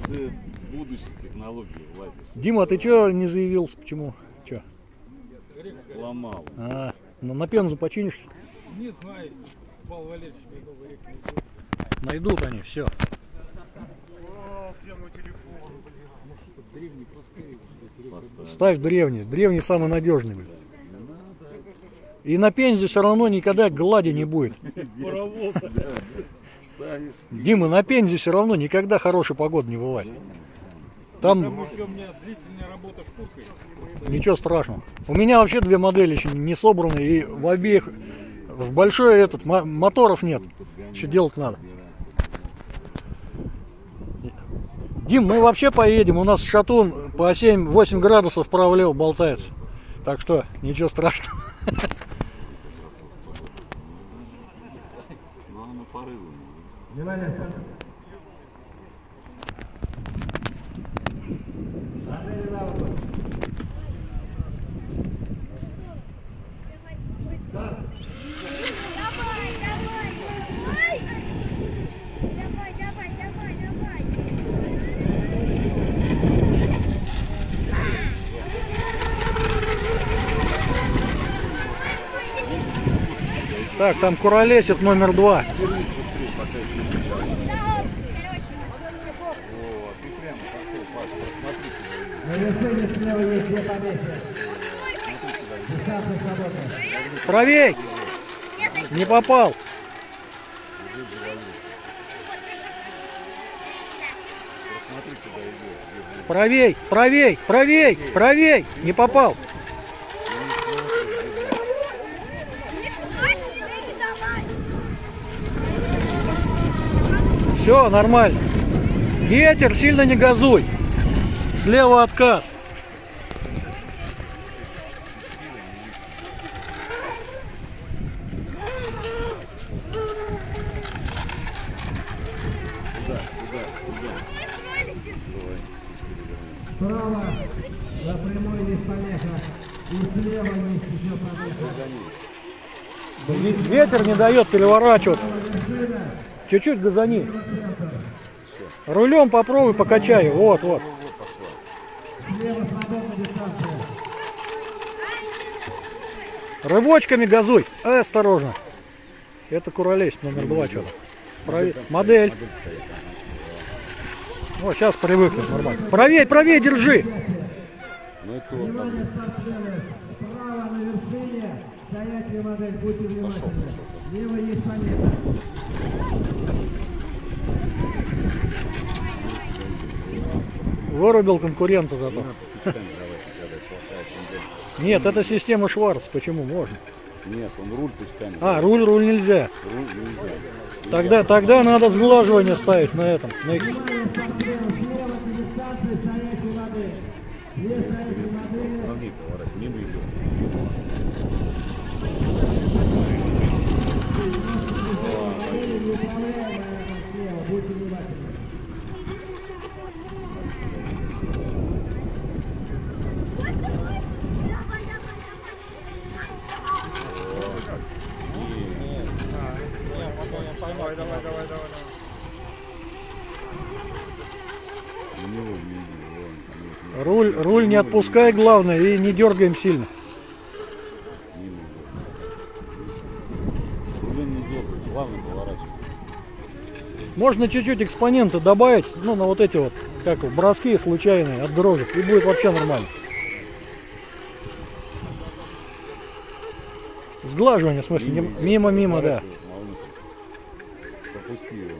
Уже будущие технологии влазят. Дима, а ты что не заявился? Почему? Че? Сломал. На пензу починишься? Не знаю, Павел Валерьевич бегал в реку. Найдут они, все. О, где мой телефон, блин. Может, это древний поставить. Ставь древний. Древний самый надежный, блин. И на пензе все равно никогда глади не будет. Паровоз. Дима, на пензе все равно никогда хорошей погоды не бывает. Там Потому что у меня длительная работа шкуркой. ничего страшного. У меня вообще две модели еще не собраны, и в обеих в большой моторов нет. Что делать надо? Дим, мы вообще поедем. У нас шатун по 7-8 градусов вправо-влево болтается. Так что ничего страшного. Так, там куролесит номер 2. Правей! Не попал. Правей, правей, правей, правей! Не попал. Все, нормально. Ветер, сильно не газуй. Слева отказ. Справа за прямой есть помеха. И слева есть еще помеха. Ветер не дает переворачиваться. Чуть-чуть газани. Рулем попробуй, покачай. Вот, вот. Рывочками газуй. Осторожно. Это куролесит номер 2 что-то. Модель. Вот, сейчас привыкнет нормально. Правей, правей, держи. Справа на вершине стоячая модель. Будьте внимательны. Лево есть помеха. Вырубил конкурента зато. Нет, это система Шварц. Почему можно? Нет, он руль пускай. Руль нельзя. Руль нельзя. Тогда надо сглаживание ставить на этом. Ноги поворачивай, мимо идет. Руль не отпускай, главное, и не дергаем сильно. Рулем не дергай, плавно поворачивай. Можно чуть-чуть экспонента добавить, ну, на вот эти вот, как броски случайные от дрожек, и будет вообще нормально. Сглаживание, в смысле, мимо, да. Пропусти его.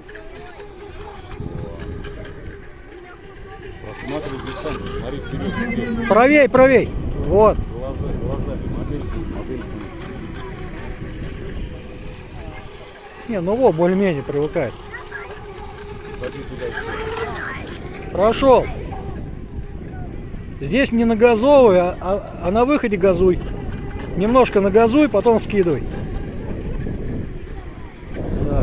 Просматривай дистанцию, смотри вперед. Правей, правей. Вот. Глазами, модель. Не, ну вот, более-менее привыкает. Прошел. Здесь не нагазовывай, а на выходе газуй. Немножко нагазуй, потом скидывай. Так.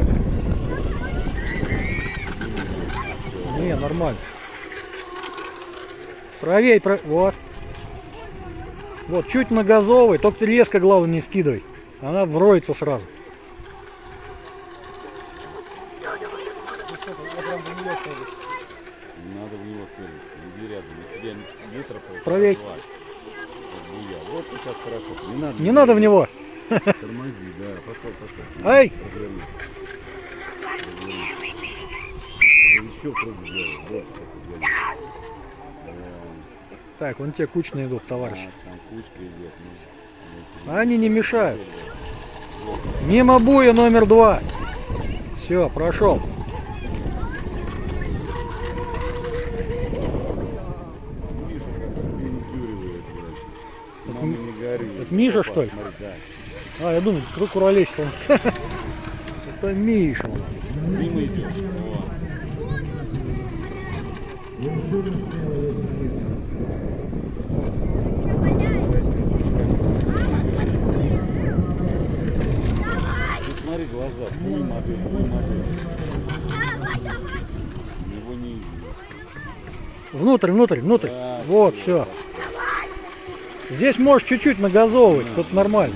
Не, нормально. Правей, вот. Вот, чуть нагазовывай, только ты резко, главное, не скидывай. Она вроется сразу. На тебе метров Правей. 2. Вот сейчас хорошо. Не надо в него. Тормози, да. Пошел. Ай! Разверни. Еще круг сделай. Вот, Так, вон те кучные идут, товарищи. там кучка идет. А они не мешают. Мимо буя номер 2. Все, прошел. Миша как пиндюривает, блядь. Мама не гори. Это Миша, что ли? Смотри, да. А, я думаю, кто куролесит он. Это Миша. Мимо идет. О. Ну, смотри глаза, твой модель. Его не видно. Внутрь. Да, Вот, все. Здесь можешь чуть-чуть нагазовывать, тут нормально.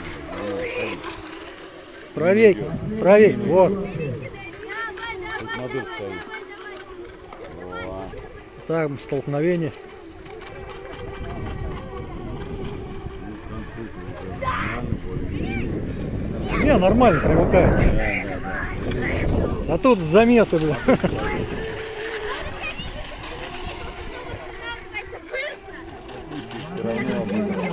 Правей, вот. Тут модель стоит. О. Там столкновение. Ну, конфликт уже нормально, более-менее. Не, нормально привыкает. Да. А тут замесы, бля. Все равно обыграл.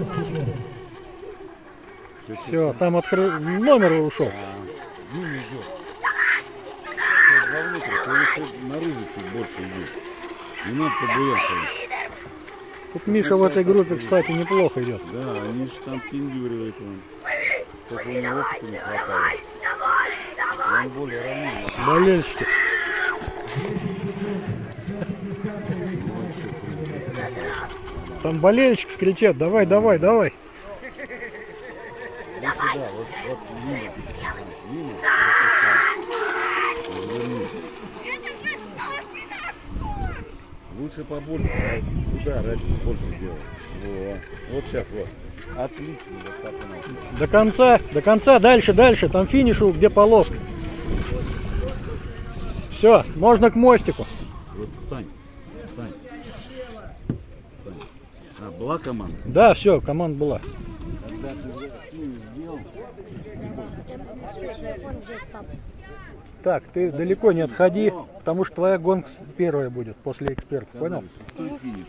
Все, там номер ушел. Дым идет. Сейчас вовнутрь, то еще наружу чуть больше идет. Не надо побояться. Тут Миша в этой группе, кстати, неплохо идет. Да, они же там пиндюривают. Только у него опыта не хватает. Он более ранний. Болельщики. Там болельщики кричат, давай. Вот сюда, вот мимо. Мимо. Развернись. Лучше побольше, а туда раньше больше делать. Вот сейчас вот. Отлично, вот так оно. До конца, дальше, там финишу, где полоска. Все, можно к мостику. Вот встань. А, была команда? Да, все, команда была. Когда ты финиш сделал, Так, ты далеко не отходи, потому что твоя гонка первая будет после экспертов, понял? шестой финиш.